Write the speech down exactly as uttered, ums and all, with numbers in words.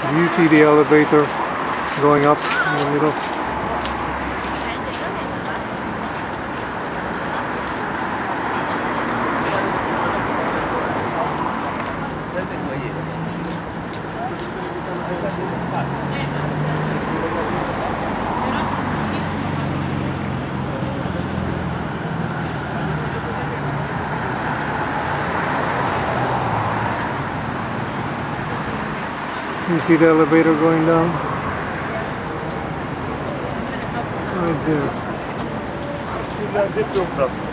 You see the elevator going up in the middle. You see the elevator going down? Right there.